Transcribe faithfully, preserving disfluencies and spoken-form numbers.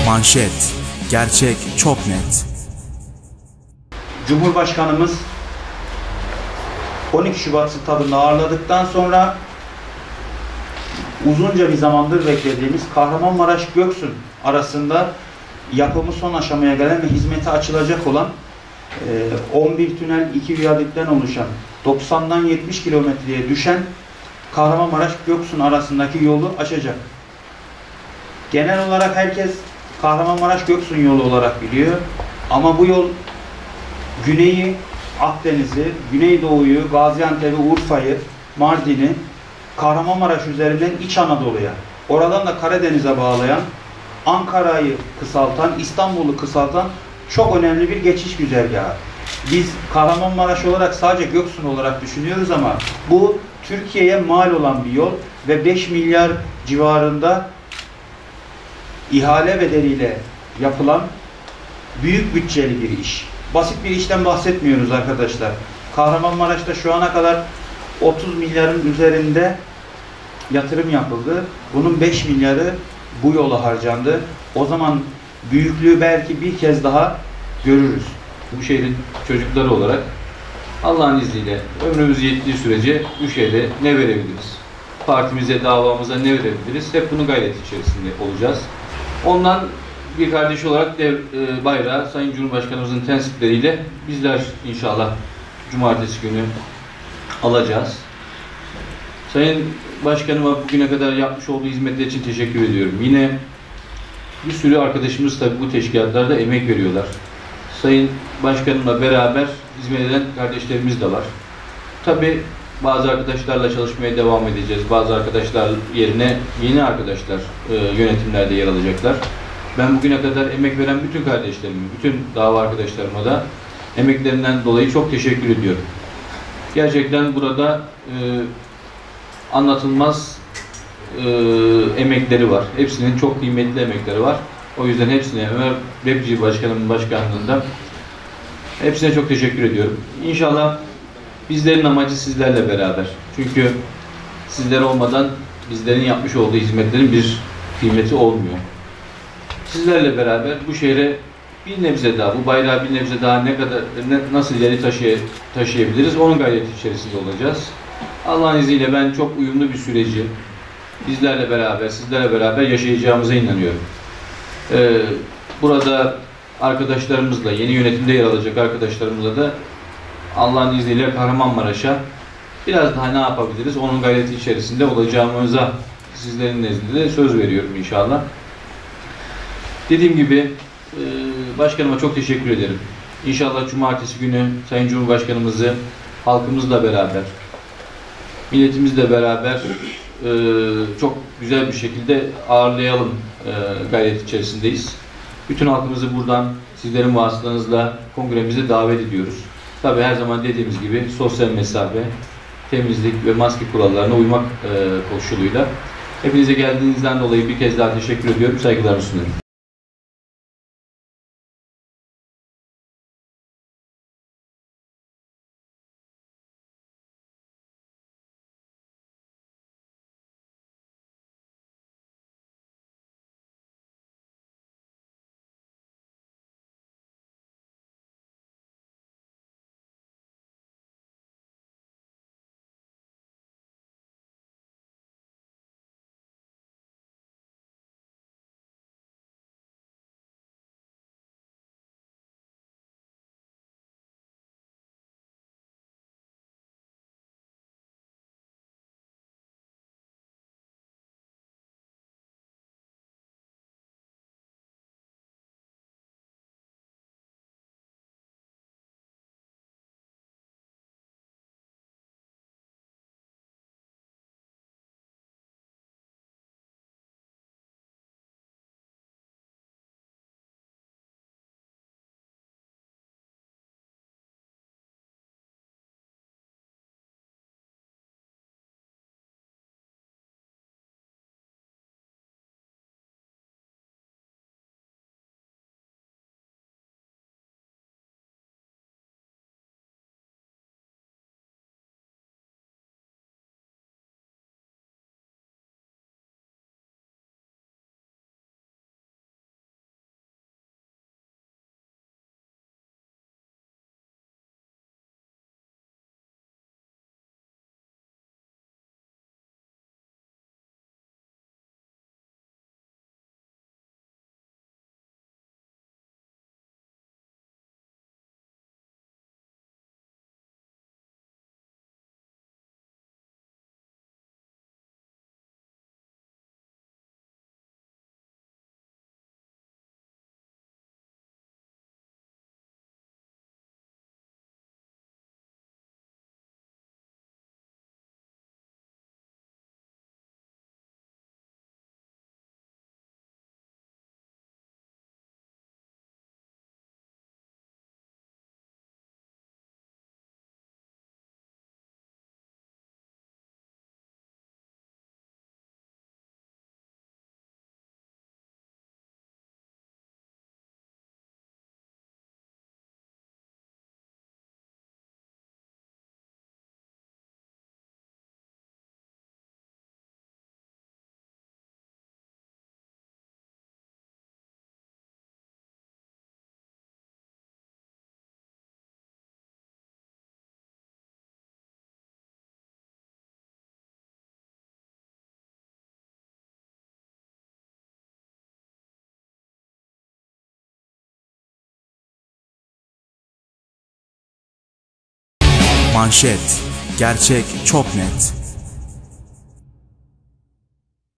Manşet. Gerçek çok net. Cumhurbaşkanımız on iki Şubat stadında ağırladıktan sonra uzunca bir zamandır beklediğimiz Kahramanmaraş-Göksun arasında yapımı son aşamaya gelen ve hizmete açılacak olan on bir tünel, iki viyadükten oluşan doksandan yetmiş kilometreye düşen Kahramanmaraş-Göksun arasındaki yolu açacak. Genel olarak herkes Kahramanmaraş-Göksun yolu olarak biliyor. Ama bu yol Güney'i, Akdeniz'i, Güneydoğu'yu, Gaziantep'i, Urfa'yı, Mardin'i, Kahramanmaraş üzerinden İç Anadolu'ya, oradan da Karadeniz'e bağlayan, Ankara'yı kısaltan, İstanbul'u kısaltan çok önemli bir geçiş güzergahı. Biz Kahramanmaraş olarak sadece Göksun olarak düşünüyoruz ama bu Türkiye'ye mal olan bir yol ve beş milyar civarında ihale bedeliyle yapılan büyük bütçeli bir iş. Basit bir işten bahsetmiyoruz arkadaşlar. Kahramanmaraş'ta şu ana kadar otuz milyarın üzerinde yatırım yapıldı. Bunun beş milyarı bu yola harcandı. O zaman büyüklüğü belki bir kez daha görürüz. Bu şehrin çocukları olarak Allah'ın izniyle ömrümüz yettiği sürece bu şehre ne verebiliriz? Partimize, davamıza ne verebiliriz? Hep bunun gayreti içerisinde olacağız. Ondan bir kardeş olarak dev, e, bayrağı Sayın Cumhurbaşkanımızın tensipleriyle bizler inşallah cumartesi günü alacağız. Sayın Başkanıma bugüne kadar yapmış olduğu hizmetler için teşekkür ediyorum. Yine bir sürü arkadaşımız tabii bu teşkilatlarda emek veriyorlar. Sayın Başkanımla beraber hizmet eden kardeşlerimiz de var. Tabii bazı arkadaşlarla çalışmaya devam edeceğiz. Bazı arkadaşlar yerine yeni arkadaşlar e, yönetimlerde yer alacaklar. Ben bugüne kadar emek veren bütün kardeşlerime, bütün dava arkadaşlarıma da emeklerinden dolayı çok teşekkür ediyorum. Gerçekten burada e, anlatılmaz e, emekleri var. Hepsinin çok kıymetli emekleri var. O yüzden hepsine, Ömer Repci Başkanımın başkanlığında hepsine çok teşekkür ediyorum. İnşallah bizlerin amacı sizlerle beraber. Çünkü sizler olmadan bizlerin yapmış olduğu hizmetlerin bir kıymeti olmuyor. Sizlerle beraber bu şehre bir nebze daha, bu bayrağı bir nebze daha ne kadar, ne, nasıl ileri taşıy taşıyabiliriz, onun gayreti içerisinde olacağız. Allah'ın izniyle ben çok uyumlu bir süreci bizlerle beraber, sizlerle beraber yaşayacağımıza inanıyorum. Ee, burada arkadaşlarımızla, yeni yönetimde yer alacak arkadaşlarımızla da Allah'ın izniyle Kahramanmaraş'a biraz daha ne yapabiliriz, onun gayreti içerisinde olacağımıza sizlerin nezdinde söz veriyorum inşallah. Dediğim gibi başkanıma çok teşekkür ederim. İnşallah cumartesi günü Sayın Cumhurbaşkanımızı halkımızla beraber, milletimizle beraber çok güzel bir şekilde ağırlayalım gayret içerisindeyiz. Bütün halkımızı buradan sizlerin vasıtanızla kongremize davet ediyoruz. Tabii her zaman dediğimiz gibi sosyal mesafe, temizlik ve maske kurallarına uymak koşuluyla. Hepinize geldiğinizden dolayı bir kez daha teşekkür ediyorum. Saygılarımı sunuyorum. Manşet. Gerçek çok net.